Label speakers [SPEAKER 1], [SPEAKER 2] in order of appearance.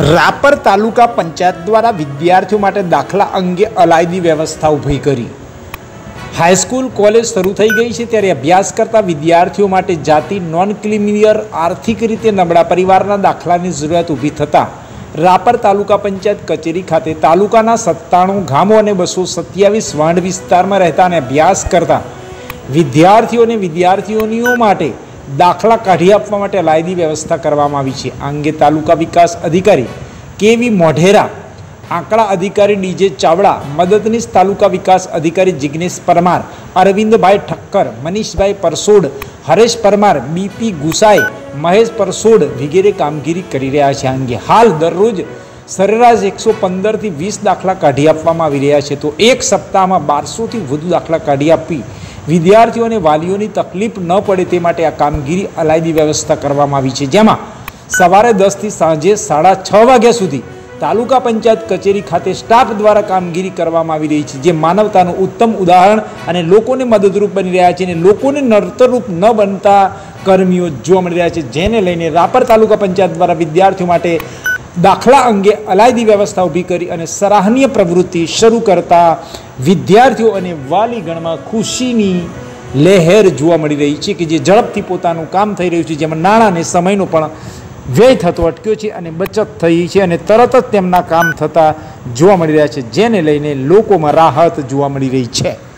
[SPEAKER 1] રાપર તાલુકા પંચાયત દ્વારા વિદ્યાર્થીઓ માટે દાખલા અંગે અલાયદી વ્યવસ્થા ઊભી કરી। હાઈસ્કૂલ કોલેજ શરૂ થઈ ગઈ છે ત્યારે અભ્યાસ કરતા વિદ્યાર્થીઓ માટે જાતિ નોન ક્રિમિલિયર આર્થિક રીતે નબળા પરિવારના દાખલાની જરૂરિયાત ઊભી થતાં રાપર તાલુકા પંચાયત કચેરી ખાતે તાલુકાના 97 ગામો અને 227 વાંડ વિસ્તારમાં રહેતા અને અભ્યાસ કરતા વિદ્યાર્થીઓ અને વિદ્યાર્થીનીઓ માટે દાખલા કાઢી આપવા માટે અલાયદી વ્યવસ્થા કરવામાં આવી છે। આ અંગે તાલુકા વિકાસ અધિકારી કેવી મોઢેરા, આંકડા અધિકારી ડીજે ચાવડા, મદદનીશ તાલુકા વિકાસ અધિકારી જિગ્નેશ પરમાર, અરવિંદભાઈ ઠક્કર, મનીષભાઈ પરસોડ, હરેશ પરમાર, બીપી ગુસાઈ, મહેશ પરસોડ વગેરે કામગીરી કરી રહ્યા છે। આ અંગે હાલ દરરોજ સરેરાશ 115 થી 20 દાખલા કાઢી આપવામાં આવી રહ્યા છે, તો એક સપ્તાહમાં 1200 થી વધુ દાખલા કાઢી આપી વિદ્યાર્થીઓ અને વાલીઓની તકલીફ ન પડે તે માટે આ કામગીરી અલાયદી વ્યવસ્થા કરવામાં આવી છે, જેમાં સવારે 10 થી સાંજે 6:30 વાગ્યા સુધી તાલુકા પંચાયત કચેરી ખાતે સ્ટાફ દ્વારા કામગીરી કરવામાં આવી રહી છે, જે માનવતાનું ઉત્તમ ઉદાહરણ અને લોકોને મદદરૂપ બની રહ્યા છે અને લોકોને નડતરરૂપ ન બનતા કર્મીઓ જોવા મળી રહ્યા છે, જેને લઈને રાપર તાલુકા પંચાયત દ્વારા વિદ્યાર્થીઓ માટે દાખલા અંગે અલાયદી વ્યવસ્થા ઊભી કરી અને સરાહનીય પ્રવૃત્તિ શરૂ કરતા વિદ્યાર્થીઓ અને વાલીગણમાં ખુશીની લહેર જોવા મળી રહી છે કે જે ઝડપથી પોતાનું કામ થઈ રહ્યું છે, જેમાં નાણાં અને સમયનો પણ વ્યય થતો અટક્યો છે અને બચત થઈ છે અને તરત જ તેમના કામ થતા જોવા મળી રહ્યા છે, જેને લઈને લોકોમાં રાહત જોવા મળી રહી છે।